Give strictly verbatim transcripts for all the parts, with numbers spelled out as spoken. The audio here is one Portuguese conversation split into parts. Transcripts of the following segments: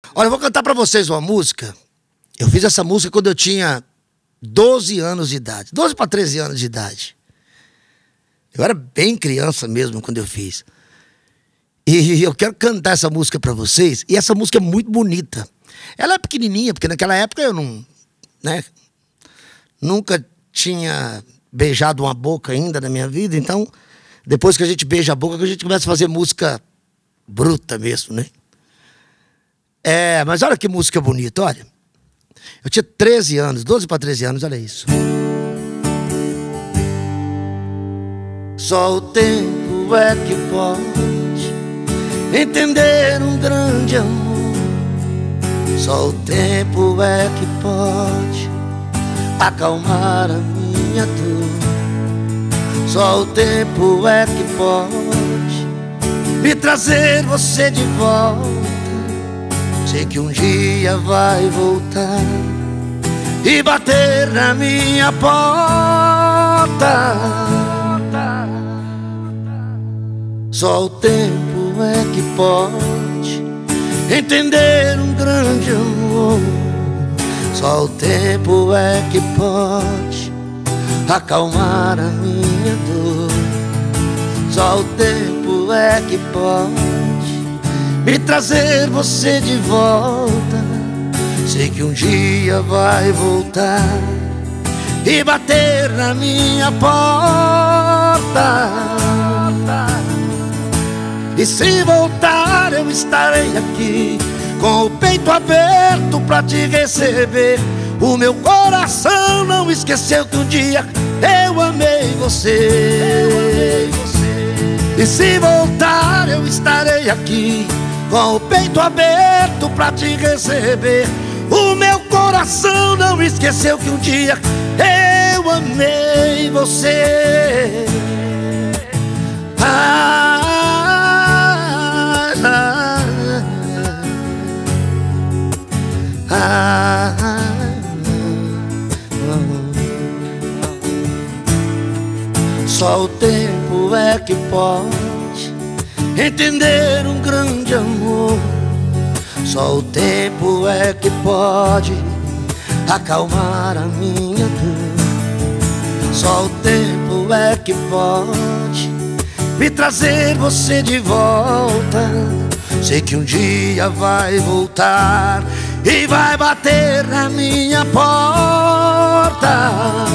Olha, eu vou cantar pra vocês uma música. Eu fiz essa música quando eu tinha doze anos de idade. doze para treze anos de idade. Eu era bem criança mesmo quando eu fiz. E eu quero cantar essa música pra vocês. E essa música é muito bonita. Ela é pequenininha, porque naquela época eu não... né, nunca tinha beijado uma boca ainda na minha vida. Então, depois que a gente beija a boca, que a gente começa a fazer música bruta mesmo, né? É, mas olha que música bonita, olha. Eu tinha treze anos, doze para treze anos, olha isso. Só o tempo é que pode entender um grande amor. Só o tempo é que pode acalmar a minha dor. Só o tempo é que pode me trazer você de volta. Sei que um dia vai voltar e bater na minha porta. Só o tempo é que pode entender um grande amor. Só o tempo é que pode acalmar a minha dor. Só o tempo é que pode me trazer você de volta. Sei que um dia vai voltar e bater na minha porta. E se voltar eu estarei aqui com o peito aberto pra te receber. O meu coração não esqueceu que um dia eu amei você. Eu amei você. E se voltar eu estarei aqui com o peito aberto pra te receber. O meu coração não esqueceu que um dia eu amei você. Ah, ah, ah, ah, ah. Só o tempo é que pode entender um grande amor. Só o tempo é que pode acalmar a minha dor. Só o tempo é que pode me trazer você de volta. Sei que um dia vai voltar e vai bater na minha porta.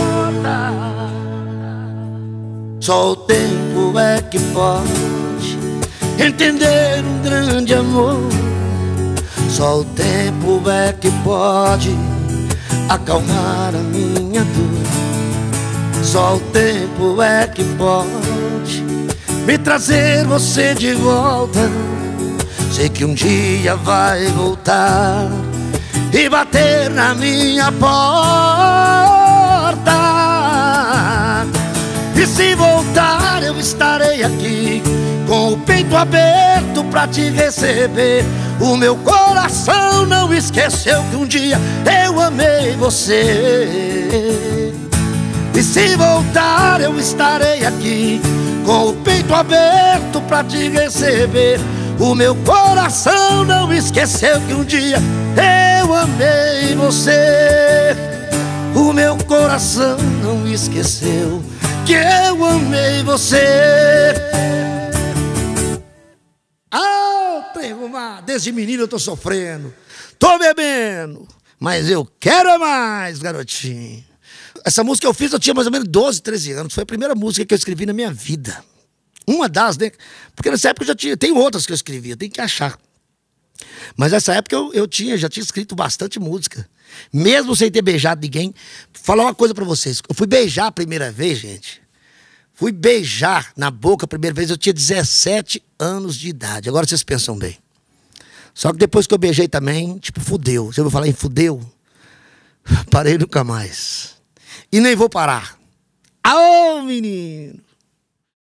Só o tempo é que pode entender um grande amor. Só o tempo é que pode acalmar a minha dor. Só o tempo é que pode me trazer você de volta. Sei que um dia vai voltar e bater na minha porta. E se voltar eu estarei aqui com o peito aberto pra te receber. O meu coração não esqueceu que um dia eu amei você. E se voltar eu estarei aqui com o peito aberto pra te receber. O meu coração não esqueceu que um dia eu amei você. O meu coração não esqueceu que eu amei você. Desde menino eu tô sofrendo, tô bebendo, mas eu quero é mais, garotinho. Essa música eu fiz, eu tinha mais ou menos doze, treze anos. Foi a primeira música que eu escrevi na minha vida. Uma das, né? Porque nessa época eu já tinha, tem outras que eu escrevi, eu tenho que achar. Mas nessa época eu, eu tinha, já tinha escrito bastante música. Mesmo sem ter beijado ninguém. Vou falar uma coisa pra vocês. Eu fui beijar a primeira vez, gente. Fui beijar na boca a primeira vez, eu tinha dezessete anos de idade. Agora vocês pensam bem. Só que depois que eu beijei também, tipo, fudeu. Você ouviu falar em fudeu? Parei nunca mais. E nem vou parar. Aô, menino!